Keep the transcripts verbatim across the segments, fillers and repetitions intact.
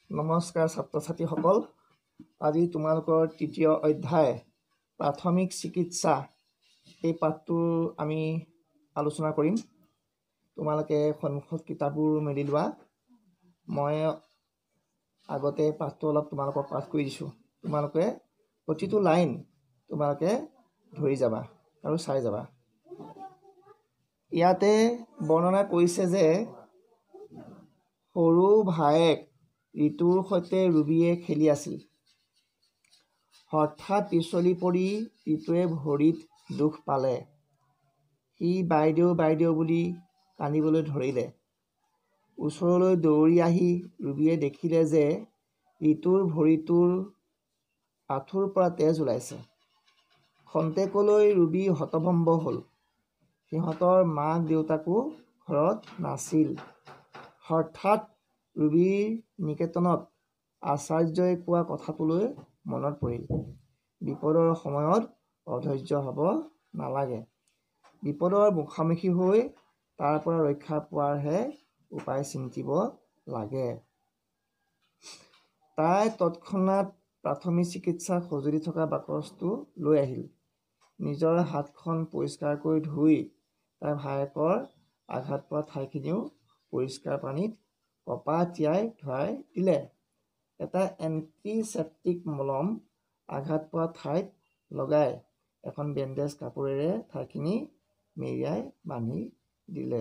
নমস্কাৰ ছাত্ৰ ছাত্ৰীসকল, আজি তোমালোকৰ তৃতীয় অধ্যায় প্ৰাথমিক চিকিৎসা এই পাঠটো আমি আলোচনা কৰিম। তোমালোকে সন্মুখত কিতাপবোৰ মেলি লোৱা। মই আগতে পাঠটো অলপ তোমালোকক পাঠ কৰি দিছোঁ। তোমালোকে প্ৰতিটো লাইন তোমালোকে ধৰি যাবা আৰু চাই যাবা। ইয়াতে বৰ্ণনা কৰিছে যে সৰু ভায়েক ঋতুৰ সৈতে ৰুবিয়ে খেলি আছিল। হঠাৎ পিছলি পৰি ঋতুৱে ভৰিত দুখ পালে। সি বাইদেউ বাইদেউ বুলি কান্দিবলৈ ধৰিলে। ওচৰলৈ দৌৰি আহি ৰুবিয়ে দেখিলে যে ঋতুৰ ভৰিটোৰ আঁঠুৰ পৰা তেজ ওলাইছে। খন্তেকলৈ ৰুবি হতভম্ব হ'ল। সিহঁতৰ মাক দেউতাকো ঘৰত নাছিল। হঠাৎ ৰুবিৰ নিকেতনত আচাৰ্যই কোৱা কথাটোলৈ মনত পৰিল। বিপদৰ সময়ত অধৈৰ্য হ'ব নালাগে। বিপদৰ মুখামুখি হৈ তাৰ পৰা ৰক্ষা পোৱাৰহে উপায় চিন্তিব লাগে। তাই তৎক্ষণাত প্ৰাথমিক চিকিৎসা সঁজুলি থকা বাকচটো লৈ আহিল। নিজৰ হাতখন পৰিষ্কাৰকৈ ধুই তাই ভায়েকৰ আঘাত পোৱা ঠাইখিনিও পৰিষ্কাৰ পানীত কপা তিয়াই ধুৱাই দিলে। এটা এণ্টিছেপ্টিক মলম আঘাত পোৱা ঠাইত লগাই এখন বেণ্ডেজ কাপোৰেৰে ঠাইখিনি মেৰিয়াই বান্ধি দিলে।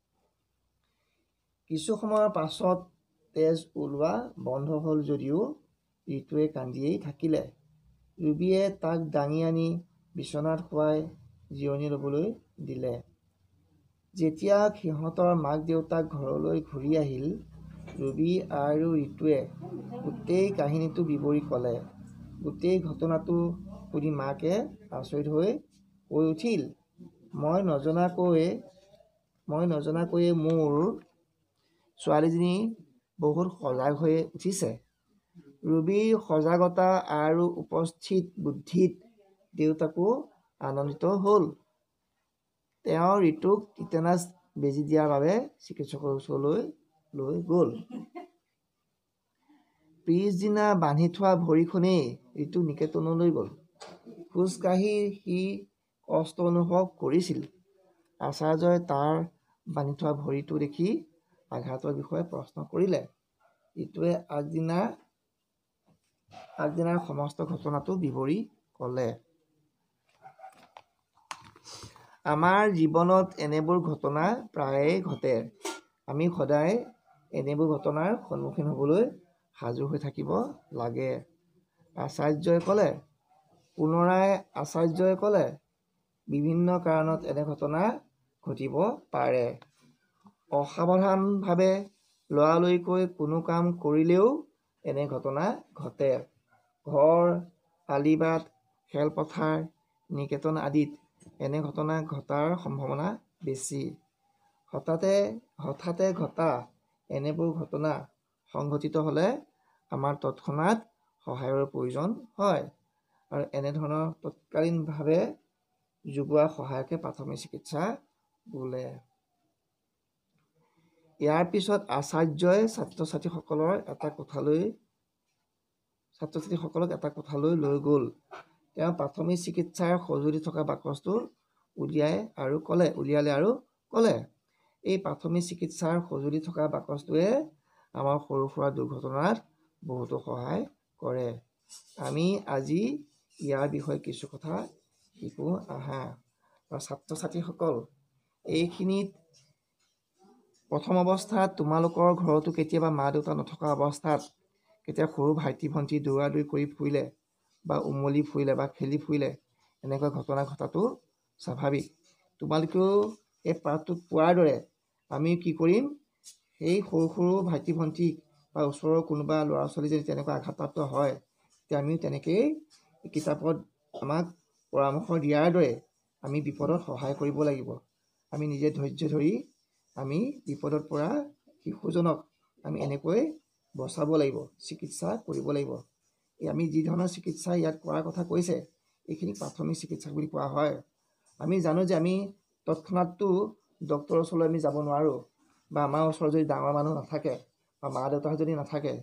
কিছু সময়ৰ পাছত তেজ ওলোৱা বন্ধ হ'ল যদিও ঋতুৱে কান্দিয়েই থাকিলে। ৰুবিয়ে তাক দাঙি আনি বিচনাত শুৱাই জিৰণি ল'বলৈ দিলে। যেতিয়া সিহঁতৰ মাক দেউতাক ঘৰলৈ ঘূৰি আহিল, ৰুবি আৰু ঋতুৱে গোটেই কাহিনীটো বিৱৰি ক'লে। গোটেই ঘটনাটো শুনি মাকে আচৰিত হৈ কৈ উঠিল, মই নজনাকৈ মই নজনাকৈয়ে মোৰ ছোৱালীজনী বহুত সজাগ হৈ উঠিছে। ৰুবিৰ সজাগতা আৰু উপস্থিত বুদ্ধিত দেউতাকো আনন্দিত হ'ল। তেওঁ ঋতুক টিটেনাছ বেজী দিয়াৰ বাবে চিকিৎসকৰ ওচৰলৈ লৈ গ'ল। পিছদিনা বান্ধি থোৱা ভৰিখনেই ঋতু নিকেতনলৈ গ'ল। খোজকাঢ়ি সি কষ্ট অনুভৱ কৰিছিল। আচাৰ্যই তাৰ বান্ধি থোৱা ভৰিটো দেখি আঘাতৰ বিষয়ে প্ৰশ্ন কৰিলে। ঋতুৱে আগদিনা আগদিনাৰ সমস্ত ঘটনাটো বিৱৰি ক'লে। আমাৰ জীৱনত এনেবোৰ ঘটনা প্ৰায়ে ঘটে। আমি সদায় এনেবোৰ ঘটনাৰ সন্মুখীন হ'বলৈ সাজু হৈ থাকিব লাগে। আচাৰ্যই ক'লে। পুনৰাই আচাৰ্যই ক'লে, বিভিন্ন কাৰণত এনে ঘটনা ঘটিব পাৰে। অসাৱধানভাৱে লৰালৰিকৈ কোনো কাম কৰিলেও এনে ঘটনা ঘটে। ঘৰ, আলিবাট, খেলপথাৰ, নিকেতন আদিত এনে ঘটনা ঘটাৰ সম্ভাৱনা বেছি। হঠাতে হঠাতে ঘটা এনেবোৰ ঘটনা সংঘটিত হ'লে আমাৰ তৎক্ষণাত সহায়ৰ প্ৰয়োজন হয় আৰু এনেধৰণৰ তৎকালীনভাৱে যোগোৱা সহায়কে প্ৰাথমিক চিকিৎসা বোলে। ইয়াৰ পিছত আচাৰ্যই ছাত্ৰ ছাত্ৰীসকলৰ এটা কোঠালৈ ছাত্ৰ ছাত্ৰীসকলক এটা কোঠালৈ লৈ গ'ল। তেওঁ প্ৰাথমিক চিকিৎসাৰ সঁজুলি থকা বাকচটো উলিয়াই আৰু ক'লে উলিয়ালে আৰু ক'লে, এই প্ৰাথমিক চিকিৎসাৰ সঁজুলি থকা বাকচটোৱে আমাৰ সৰু সুৰা দুৰ্ঘটনাত বহুতো সহায় কৰে। আমি আজি ইয়াৰ বিষয়ে কিছু কথা শিকো আহা। ছাত্ৰ ছাত্ৰীসকল, এইখিনিত প্ৰথম অৱস্থাত তোমালোকৰ ঘৰতো কেতিয়াবা মা দেউতা নথকা অৱস্থাত কেতিয়াবা সৰু ভাইটি ভণ্টি দৌৰা দৌৰি কৰি ফুৰিলে বা উমলি ফুৰিলে বা খেলি ফুৰিলে এনেকুৱা ঘটনা ঘটাটো স্বাভাৱিক। তোমালোকেও এই পাঠটোত পোৱাৰ দৰে আমি কি কৰিম, সেই সৰু সৰু ভাইটি ভণ্টিক বা ওচৰৰ কোনোবা ল'ৰা ছোৱালী যদি তেনেকুৱা আঘাতপ্ৰাপ্ত হয়, তেতিয়া আমিও তেনেকেই কিতাপত আমাক পৰামৰ্শ দিয়াৰ দৰে আমি বিপদত সহায় কৰিব লাগিব। আমি নিজে ধৈৰ্য ধৰি আমি বিপদৰ পৰা শিশুজনক আমি এনেকৈ বচাব লাগিব, চিকিৎসা কৰিব লাগিব। এই আমি যি ধৰণৰ চিকিৎসা ইয়াত কৰাৰ কথা কৈছে, এইখিনি প্ৰাথমিক চিকিৎসা বুলি কোৱা হয়। আমি জানো যে আমি তৎক্ষণাততো ডক্তৰৰ ওচৰলৈ আমি যাব নোৱাৰোঁ বা আমাৰ ওচৰত যদি ডাঙৰ মানুহ নাথাকে বা মা দেউতা যদি নাথাকে,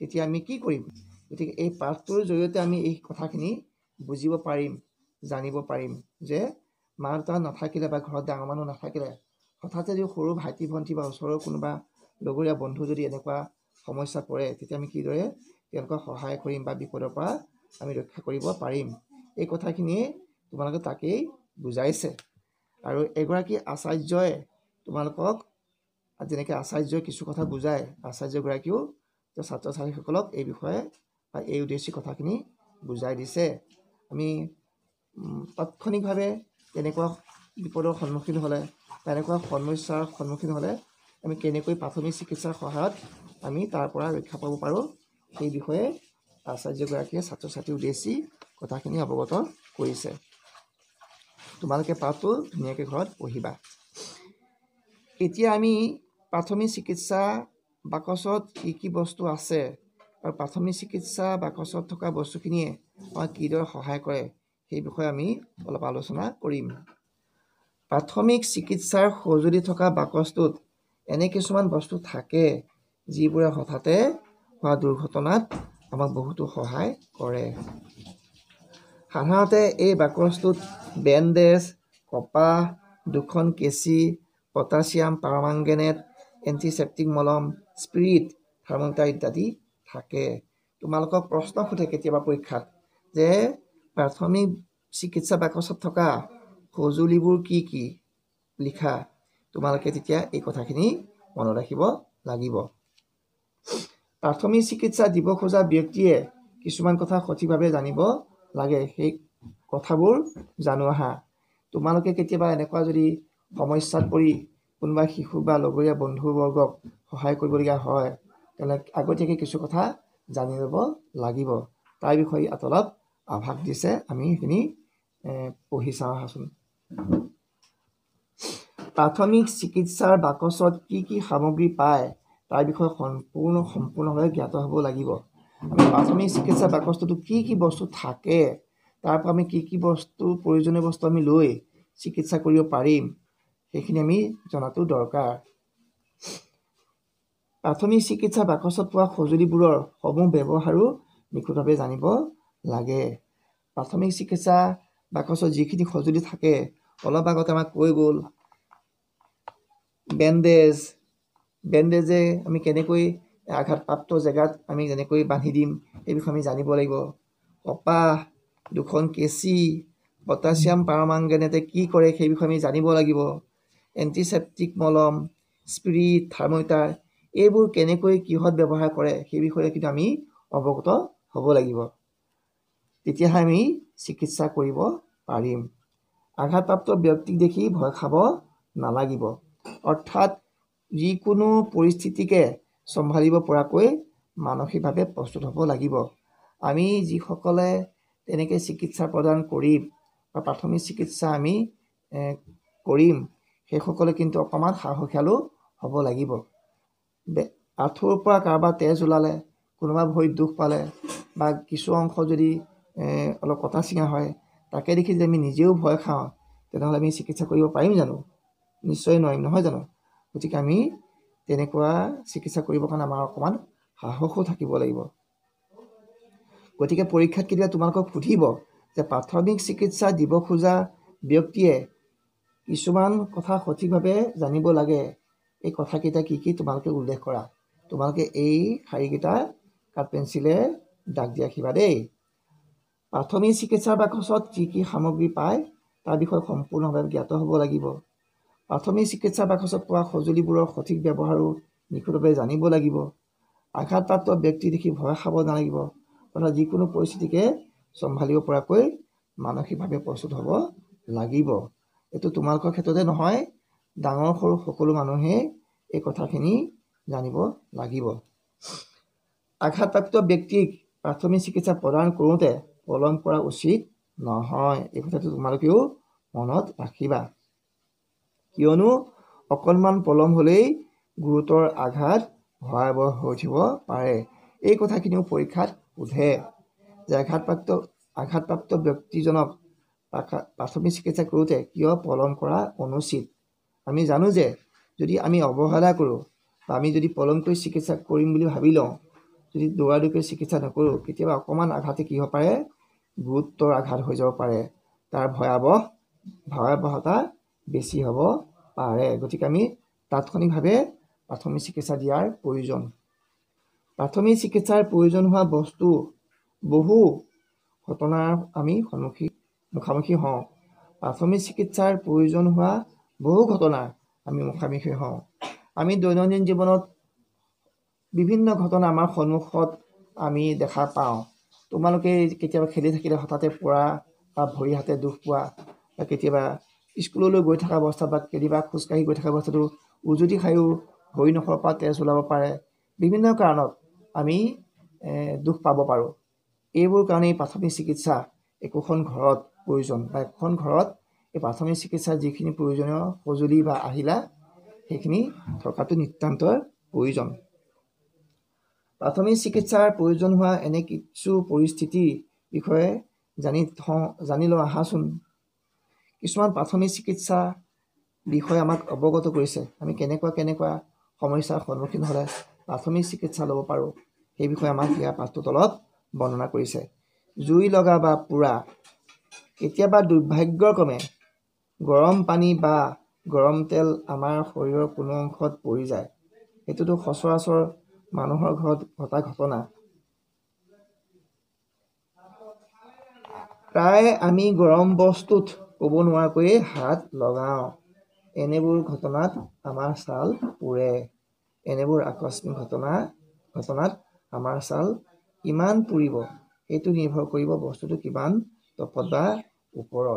তেতিয়া আমি কি কৰিম? গতিকে এই পাঠটোৰ জৰিয়তে আমি এই কথাখিনি বুজিব পাৰিম, জানিব পাৰিম যে মা দেউতা নাথাকিলে বা ঘৰত ডাঙৰ মানুহ নাথাকিলে হঠাৎ যদি সৰু ভাইটি ভণ্টি বা ওচৰৰ কোনোবা লগৰীয়া বন্ধু যদি এনেকুৱা সমস্যাত পৰে তেতিয়া আমি কিদৰে তেওঁলোকক সহায় কৰিম বা বিপদৰ পৰা আমি ৰক্ষা কৰিব পাৰিম। এই কথাখিনিয়ে তোমালোকে তাকেই বুজাইছে। আৰু এগৰাকী আচাৰ্যই তোমালোকক যেনেকৈ আচাৰ্যই কিছু কথা বুজায়, আচাৰ্যগৰাকীও ছাত্ৰ ছাত্ৰীসকলক এই বিষয়ে বা এই উদ্দেশ্যে কথাখিনি বুজাই দিছে। আমি তাৎক্ষণিকভাৱে তেনেকুৱা বিপদৰ সন্মুখীন হ'লে বা এনেকুৱা সমস্যাৰ সন্মুখীন হ'লে আমি কেনেকৈ প্ৰাথমিক চিকিৎসাৰ সহায়ত আমি তাৰ পৰা ৰক্ষা পাব পাৰোঁ সেই বিষয়ে আচাৰ্যগৰাকীয়ে ছাত্ৰ ছাত্ৰীৰ উদ্দেশ্যি কথাখিনি অৱগত কৰিছে। তোমালোকে পাঠটো ধুনীয়াকৈ ঘৰত পঢ়িবা। এতিয়া আমি প্ৰাথমিক চিকিৎসা বাকচত কি কি বস্তু আছে আৰু প্ৰাথমিক চিকিৎসা বাকচত থকা বস্তুখিনিয়ে আমাক কিদৰে সহায় কৰে সেই বিষয়ে আমি অলপ আলোচনা কৰিম। প্ৰাথমিক চিকিৎসাৰ সঁজুলি থকা বাকচটোত এনে কিছুমান বস্তু থাকে যিবোৰে হঠাতে হোৱা দুৰ্ঘটনাত আমাক বহুতো সহায় কৰে। সাধাৰণতে এই বাকচটোত বেণ্ডেজ, কপাহ, দুখন কেঁচি, পটাছিয়াম পাৰমাংগনেট, এণ্টিছেপ্টিক মলম, স্পিৰিট, থাৰ্মোমিটাৰ ইত্যাদি থাকে। তোমালোকক প্ৰশ্ন সোধে কেতিয়াবা পৰীক্ষাত যে প্ৰাথমিক চিকিৎসা বাকচত থকা সঁজুলিবোৰ কি কি লিখা। তোমালোকে তেতিয়া এই কথাখিনি মনত ৰাখিব লাগিব। প্ৰাথমিক চিকিৎসা দিব খোজা ব্যক্তিয়ে কিছুমান কথা সঠিকভাৱে জানিব লাগে। সেই কথাবোৰ জানো আহা। তোমালোকে কেতিয়াবা এনেকুৱা যদি সমস্যাত পৰি কোনোবা শিশু বা লগৰীয়া বন্ধুবৰ্গক সহায় কৰিবলগীয়া হয় তেনে আগতীয়াকৈ কিছু কথা জানি ল'ব লাগিব। তাৰ বিষয়ে ইয়াত অলপ আভাস দিছে, আমি সেইখিনি পঢ়ি চাওঁ আহাচোন। প্ৰাথমিক চিকিৎসাৰ বাকচত কি কি সামগ্ৰী পায় তাৰ বিষয়ে সম্পূৰ্ণ সম্পূৰ্ণভাৱে জ্ঞাত হ'ব লাগিব। আমি প্ৰাথমিক চিকিৎসা বাকচটোতো কি কি বস্তু থাকে, তাৰ পৰা আমি কি কি বস্তু প্ৰয়োজনীয় বস্তু আমি লৈ চিকিৎসা কৰিব পাৰিম সেইখিনি আমি জনাটো দৰকাৰ। প্ৰাথমিক চিকিৎসা বাকচত পোৱা সঁজুলিবোৰৰ সমূহ ব্যৱহাৰো নিখুঁতভাৱে জানিব লাগে। প্ৰাথমিক চিকিৎসা বাকচত যিখিনি সঁজুলি থাকে অলপ আগতে আমাক কৈ গ'ল। বেণ্ডেজ, বেণ্ডেজে আমি কেনেকৈ আঘাতপ্ৰাপ্ত জেগাত আমি যেনেকৈ বান্ধি দিম সেই বিষয়ে আমি জানিব লাগিব। কপাহ, দুখন কেঁচি, পটাছিয়াম পাৰমাংগনেটে কি কৰে সেই বিষয়ে আমি জানিব লাগিব। এণ্টিছেপ্টিক মলম, স্পিৰিট, থাৰ্মোমিটাৰ এইবোৰ কেনেকৈ কিহত ব্যৱহাৰ কৰে সেই বিষয়ে কিন্তু আমি অৱগত হ'ব লাগিব। তেতিয়াহে আমি চিকিৎসা কৰিব পাৰিম। আঘাতপ্ৰাপ্ত ব্যক্তিক দেখি ভয় খাব নালাগিব। অৰ্থাৎ যিকোনো পৰিস্থিতিকে চম্ভালিব পৰাকৈ মানসিকভাৱে প্ৰস্তুত হ'ব লাগিব। আমি যিসকলে তেনেকৈ চিকিৎসা প্ৰদান কৰিম বা প্ৰাথমিক চিকিৎসা আমি কৰিম সেইসকলে কিন্তু অকণমান সাহসীয়ালো হ'ব লাগিব। আঁঠুৰ পৰা কাৰোবাৰ তেজ ওলালে, কোনোবা ভৰিত দুখ পালে বা কিছু অংশ যদি অলপ কটা চিঙা হয় তাকে দেখি যদি আমি নিজেও ভয় খাওঁ তেনেহ'লে আমি চিকিৎসা কৰিব পাৰিম জানো? নিশ্চয় নোৱাৰিম, নহয় জানো? গতিকে আমি তেনেকুৱা চিকিৎসা কৰিবৰ কাৰণে আমাৰ অকণমান সাহসো থাকিব লাগিব। গতিকে পৰীক্ষাত কেতিয়াবা তোমালোকক সুধিব যে প্ৰাথমিক চিকিৎসা দিব খোজা ব্যক্তিয়ে কিছুমান কথা সঠিকভাৱে জানিব লাগে। এই কথাকেইটা কি কি তোমালোকে উল্লেখ কৰা। তোমালোকে এই শাৰীকেইটা কাঠ পেঞ্চিলে দাগ দি ৰাখিবা দেই। প্ৰাথমিক চিকিৎসাৰ বাকচত কি কি সামগ্ৰী পায় তাৰ বিষয়ে সম্পূৰ্ণভাৱে জ্ঞাত হ'ব লাগিব। প্ৰাথমিক চিকিৎসা বাকচত পোৱা সঁজুলিবোৰৰ সঠিক ব্যৱহাৰো নিখুঁতভাৱে জানিব লাগিব। আঘাতপ্ৰাপ্ত ব্যক্তি দেখি ভয় খাব নালাগিব। অৰ্থাৎ যিকোনো পৰিস্থিতিকে চম্ভালিব পৰাকৈ মানসিকভাৱে প্ৰস্তুত হ'ব লাগিব। এইটো তোমালোকৰ ক্ষেত্ৰতে নহয়, ডাঙৰ সৰু সকলো মানুহে এই কথাখিনি জানিব লাগিব। আঘাতপ্ৰাপ্ত ব্যক্তিক প্ৰাথমিক চিকিৎসা প্ৰদান কৰোঁতে পলম কৰা উচিত নহয়। এই কথাটো তোমালোকেও মনত ৰাখিবা। কিয়নো অকণমান পলম হ'লেই গুৰুতৰ আঘাত ভয়াৱহ হৈ উঠিব পাৰে। এই কথাখিনিও পৰীক্ষাত সোধে যে আঘাতপ্ৰাপ্ত আঘাতপ্ৰাপ্ত ব্যক্তিজনক প্ৰাথমিক চিকিৎসা কৰোঁতে কিয় পলম কৰা অনুচিত। আমি জানো যে যদি আমি অৱহেলা কৰোঁ বা আমি যদি পলম কৰি চিকিৎসা কৰিম বুলি ভাবি লওঁ যদি দৌৰাদৌৰিকৈ চিকিৎসা নকৰোঁ কেতিয়াবা অকণমান আঘাতে কি হ'ব পাৰে গুৰুত্বৰ আঘাত হৈ যাব পাৰে তাৰ ভয়াৱহ ভয়াৱহতা বেছি হ'ব পাৰে গতিকে আমি তাৎক্ষণিকভাৱে প্ৰাথমিক চিকিৎসা দিয়াৰ প্ৰয়োজন প্ৰাথমিক চিকিৎসাৰ প্ৰয়োজন হোৱা বস্তু বহু ঘটনাৰ আমি সন্মুখীন মুখামুখি হওঁ প্ৰাথমিক চিকিৎসাৰ প্ৰয়োজন হোৱা বহু ঘটনাৰ আমি মুখামুখি হওঁ আমি দৈনন্দিন জীৱনত বিভিন্ন ঘটনা আমাৰ সন্মুখত আমি দেখা পাওঁ তোমালোকে কেতিয়াবা খেলি থাকিলে হঠাতে পৰা বা ভৰি হাতে দুখ পোৱা বা কেতিয়াবা স্কুললৈ গৈ থকা অৱস্থাত বা কেতিয়াবা খোজকাঢ়ি গৈ থকা অৱস্থাটো উজুতি খায়ো ভৰি নখৰ পৰা তেজ ওলাব পাৰে বিভিন্ন কাৰণত আমি দুখ পাব পাৰোঁ এইবোৰ কাৰণেই প্ৰাথমিক চিকিৎসা একোখন ঘৰত প্ৰয়োজন বা এখন ঘৰত এই প্ৰাথমিক চিকিৎসাৰ যিখিনি প্ৰয়োজনীয় সঁজুলি বা আহিলা সেইখিনি থকাটো নিতান্তই প্ৰয়োজন প্ৰাথমিক চিকিৎসাৰ প্ৰয়োজন হোৱা এনে কিছু পৰিস্থিতিৰ বিষয়ে জানি জানি লওঁ আহাচোন কিছুমান প্ৰাথমিক চিকিৎসা বিষয়ে আমাক অৱগত কৰিছে আমি কেনেকুৱা কেনেকুৱা সমস্যাৰ সন্মুখীন হ'লে প্ৰাথমিক চিকিৎসা ল'ব পাৰোঁ সেই বিষয়ে আমাক ইয়াৰ পাঠটোত অলপ বৰ্ণনা কৰিছে জুই লগা বা পোৰা কেতিয়াবা দুৰ্ভাগ্যক্ৰমে গৰম পানী বা গৰম তেল আমাৰ শৰীৰৰ কোনো অংশত পৰি যায় এইটোতো সচৰাচৰ মানুহৰ ঘৰত ঘটা ঘটনা প্ৰায় আমি গৰম বস্তুত ক'ব নোৱাৰাকৈ হাত লগাওঁ এনেবোৰ ঘটনাত আমাৰ ছাল পুৰে এনেবোৰ আকস্মিক ঘটনা ঘটনাত আমাৰ ছাল কিমান পুৰিব সেইটো নিৰ্ভৰ কৰিব বস্তুটো কিমান তপত বা ওপৰত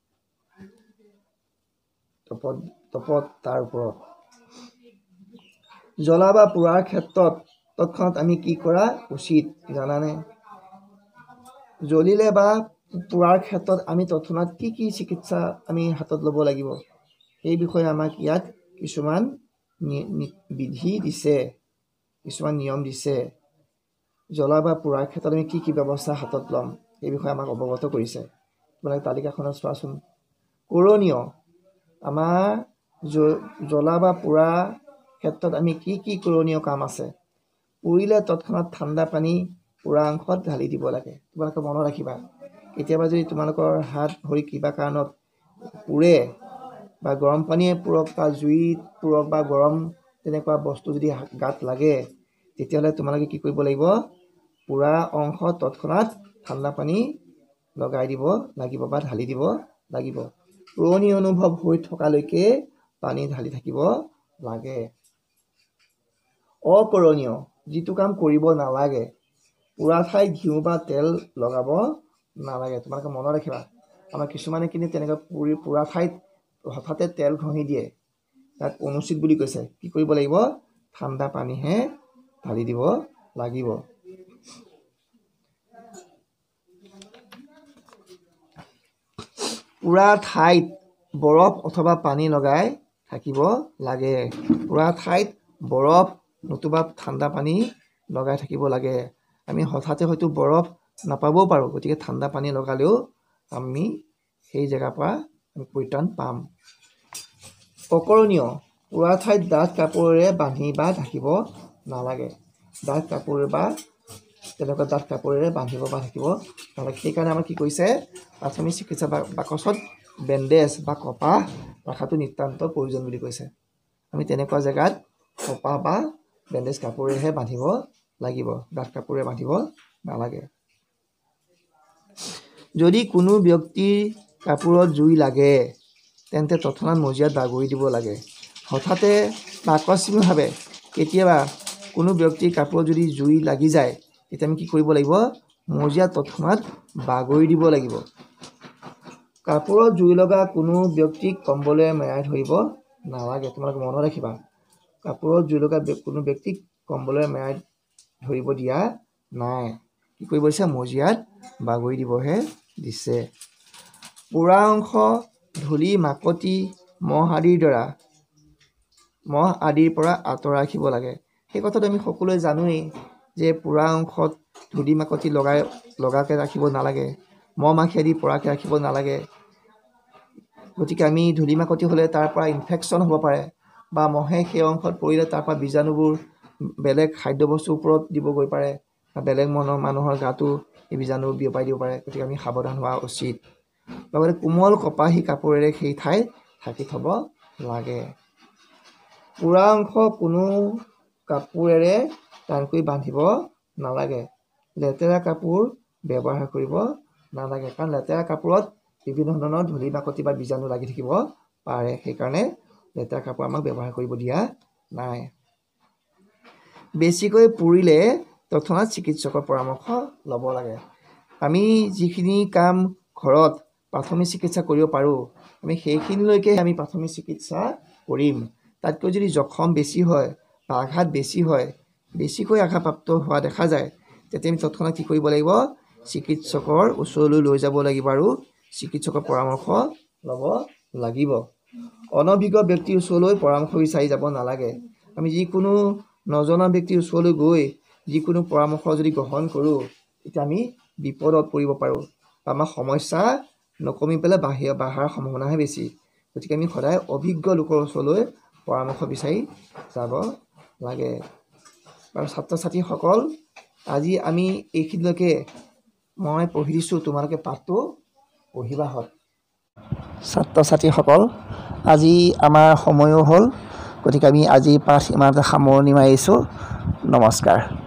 তপত তপত তাৰ ওপৰত জ্বলা বা পোৰাৰ ক্ষেত্ৰত তৎক্ষণাত আমি কি কৰা উচিত জানানে জ্বলিলে বা পোৰাৰ ক্ষেত্ৰত আমি তৎক্ষণাত কি কি চিকিৎসা আমি হাতত ল'ব লাগিব সেই বিষয়ে আমাক ইয়াত কিছুমান বিধি দিছে কিছুমান নিয়ম দিছে জ্বলা বা পোৰাৰ ক্ষেত্ৰত আমি কি কি ব্যৱস্থা হাতত ল'ম এই বিষয়ে আমাক অৱগত কৰিছে তোমালোকে তালিকাখনত চোৱাচোন কৰণীয় আমাৰ জ্বলা বা পোৰা ক্ষেত্ৰত আমি কি কি কৰণীয় কাম আছে পুৰিলে তৎক্ষণাত ঠাণ্ডা পানী পোৰা অংশত ঢালি দিব লাগে তোমালোকে মনত ৰাখিবা কেতিয়াবা যদি তোমালোকৰ হাত ভৰি কিবা কাৰণত পুৰে বা গৰম পানীয়ে পুৰক বা জুইত পুৰক বা গৰম তেনেকুৱা বস্তু যদি গাত লাগে তেতিয়াহ'লে তোমালোকে কি কৰিব লাগিব পুৰা অংশ তৎক্ষণাত ঠাণ্ডা পানী লগাই দিব লাগিব বা ঢালি দিব লাগিব পুৰণি অনুভৱ হৈ থকালৈকে পানী ঢালি থাকিব লাগে অকৰণীয় যিটো কাম কৰিব নালাগে পুৰা ঠাইত ঘিউ বা তেল লগাব নালাগে তোমালোকে মনত ৰাখিবা আমাৰ কিছুমানে কিন্তু তেনেকৈ পুৰি পুৰা ঠাইত হঠাতে তেল ঘঁহি দিয়ে তাক অনুচিত বুলি কৈছে কি কৰিব লাগিব ঠাণ্ডা পানীহে ঢালি দিব লাগিব পুৰা ঠাইত বৰফ অথবা পানী লগাই থাকিব লাগে পুৰা ঠাইত বৰফ নতুবা ঠাণ্ডা পানী লগাই থাকিব লাগে আমি হঠাতে হয়তো বৰফ নাপাবও পাৰোঁ গতিকে ঠাণ্ডা পানী লগালেও আমি সেই জেগাৰ পৰা আমি পৰিত্ৰাণ পাম অকৰণীয় পুৰা ঠাইত ডাঠ কাপোৰেৰে বান্ধি বা ঢাকিব নালাগে ডাঠ কাপোৰ বা তেনেকুৱা ডাঠ কাপোৰেৰে বান্ধিব বা ঢাকিব নালাগে সেইকাৰণে আমাৰ কি কৰিছে প্ৰাথমিক চিকিৎসা বাকচত বেণ্ডেজ বা কপাহ ৰখাটো নিতান্ত প্ৰয়োজন বুলি কৈছে আমি তেনেকুৱা জেগাত কপাহ বা বেণ্ডেজ কাপোৰেহে বান্ধিব লাগিব ডাঠ কাপোৰে বান্ধিব নালাগে যদি কোনো ব্যক্তিৰ কাপোৰত জুই লাগে তেন্তে তৎক্ষণাত মজিয়াত বাগৰি দিব লাগে হঠাতে বা আকস্মিকভাৱে কেতিয়াবা কোনো ব্যক্তিৰ কাপোৰত যদি জুই লাগি যায় তেতিয়া আমি কি কৰিব লাগিব মজিয়াত তৎক্ষণাত বাগৰি দিব লাগিব কাপোৰত জুই লগা কোনো ব্যক্তিক কম্বলেৰে মেৰাই ধৰিব নালাগে তোমালোকে মনত ৰাখিবা কাপোৰত জুই লগা কোনো ব্যক্তিক কম্বলেৰে মেৰাই ধৰিব দিয়া নাই কি কৰিব দিছে মজিয়াত বাগৰি দিবহে দিছে পোৰা অংশ ধূলি মাকতি মহ আদিৰ দ্বাৰা মহ আদিৰ পৰা আঁতৰাই ৰাখিব লাগে সেই কথাটো আমি সকলোৱে জানোৱেই যে পোৰা অংশত ধূলি মাকতি লগাই লগাকৈ ৰাখিব নালাগে মহ মাখি আদি পৰাকৈ ৰাখিব নালাগে গতিকে আমি ধূলি মাকতি হ'লে তাৰ পৰা ইনফেকশ্যন হ'ব পাৰে বা মহে সেই অংশত পৰিলে তাৰ পৰা বীজাণুবোৰ বেলেগ খাদ্যবস্তুৰ ওপৰত দিবগৈ পাৰে বা বেলেগ মনৰ মানুহৰ গাতো এই বীজাণু বিয়পাই দিব পাৰে। গতিকে আমি সাৱধান হোৱা উচিত। লগতে কোমল কপাহী কাপোৰেৰে সেই ঠাই ঢাকি থ'ব লাগে। পোৰা অংশ কোনো কাপোৰেৰে টানকৈ বান্ধিব নালাগে। লেতেৰা কাপোৰ ব্যৱহাৰ কৰিব নালাগে, কাৰণ লেতেৰা কাপোৰত বিভিন্ন ধৰণৰ ধূলি বাকতি বা বীজাণু লাগি থাকিব পাৰে। সেইকাৰণে লেতেৰা কাপোৰ আমাক ব্যৱহাৰ কৰিব দিয়া নাই। বেছিকৈ পুৰিলে তৎক্ষণাত চিকিৎসকৰ পৰামৰ্শ ল'ব লাগে। আমি যিখিনি কাম ঘৰত প্ৰাথমিক চিকিৎসা কৰিব পাৰোঁ, আমি সেইখিনিলৈকে আমি প্ৰাথমিক চিকিৎসা কৰিম। তাতকৈ যদি জখম বেছি হয় বা আঘাত বেছি হয়, বেছিকৈ আঘাতপ্ৰাপ্ত হোৱা দেখা যায়, তেতিয়া আমি তৎক্ষণাত কি কৰিব লাগিব? চিকিৎসকৰ ওচৰলৈ লৈ যাব লাগিব আৰু চিকিৎসকৰ পৰামৰ্শ ল'ব লাগিব। অনভিজ্ঞ ব্যক্তিৰ ওচৰলৈ পৰামৰ্শ বিচাৰি যাব নালাগে। আমি যিকোনো নজনা ব্যক্তিৰ ওচৰলৈ গৈ যিকোনো পৰামৰ্শ যদি গ্ৰহণ কৰোঁ, তেতিয়া আমি বিপদত পৰিব পাৰোঁ। আমাৰ সমস্যা নকমি পেলাই বাঢ়ি বাঢ়াৰ সম্ভাৱনাহে বেছি। গতিকে আমি সদায় অভিজ্ঞ লোকৰ ওচৰলৈ পৰামৰ্শ বিচাৰি যাব লাগে। আৰু ছাত্ৰ ছাত্ৰীসকল, আজি আমি এইখিনিলৈকে মই পঢ়ি দিছোঁ, তোমালোকে পাঠটো পঢ়িবাহঁত। ছাত্ৰ ছাত্ৰীসকল, আজি আমাৰ সময়ো হ'ল, গতিকে আমি আজি পাঠ ইমানতে সামৰণি মাৰিছোঁ। নমস্কাৰ।